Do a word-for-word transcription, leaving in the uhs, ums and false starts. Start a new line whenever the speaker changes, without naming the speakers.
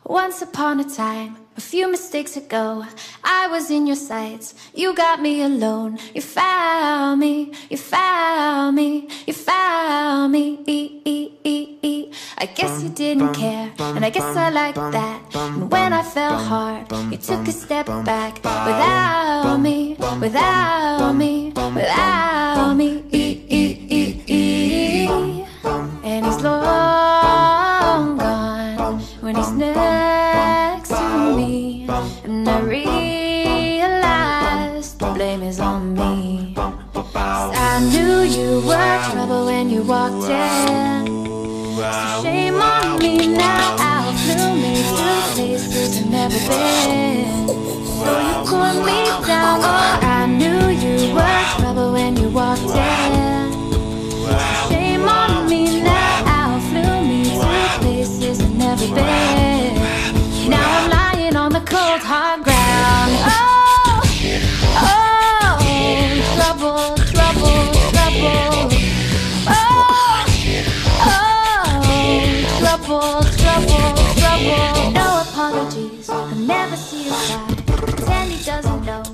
Once upon a time, a few mistakes ago, I was in your sights, you got me alone. You found me, you found me, you found me. E -e -e -e. I guess you didn't care, and I guess I liked that. And when I fell hard, you took a step back. Without me, without me, without me. E -e -e -e. And he's long gone when he's next to me, and I realized the blame is on me. 'Cause I knew you were trouble when you walked in, so shame on me now. Outflew me to places I've never been, so you put me down. Oh, I knew you were trouble when you walked in, so shame on me now. Outflew me to places I've never been. Now I'm lying on the cold hard ground. Oh, oh, trouble, trouble, trouble. Oh, oh, trouble, trouble, trouble. No apologies, I'll never see you cry. Pretend he doesn't know.